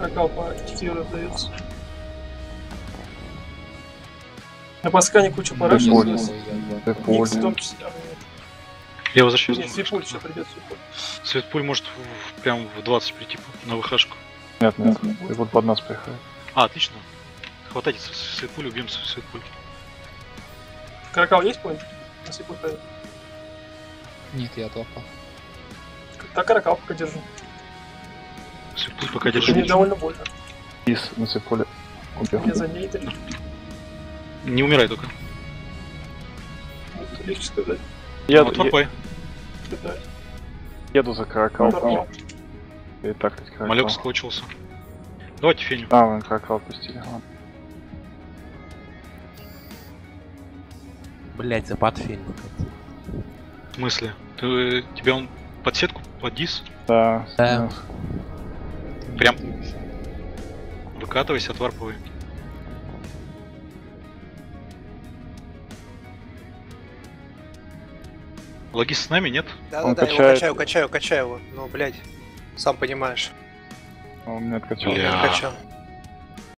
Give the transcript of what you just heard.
Прокал по стихию раздается. На паскане куча пора сейчас. Никс в том числе. Я возвращаюсь. Нет, Свипуль еще придет. Светпуль может прям в 20 прийти на выхашку. Нет, и вот под нас приходит. А, отлично. Хватайте Светпуль, убьем Светпуль. Каракал есть поинт? На Свипуль пойдет. Нет, я толпа. Так Каракал пока держу. Светпуль пока Мне держи. довольно больно. Из на Сеполе убил. Мне за ней 3. Не умирай только. Вот, легче сказать. Я Отвапай. еду за Каракал. Нормально. И так ведь Каракал. Малек скотчился. Давайте Феню. А, вон Каракал пустили. Ладно. Блять, запад фильм. В смысле? Тебя он под сетку, под дис? Да. Да. Прям. Выкатывайся, отварпывай. Логист с нами, нет? Да-да-да, его качаю его. Ну, блядь, сам понимаешь. Он меня откачал. Бля. Качал.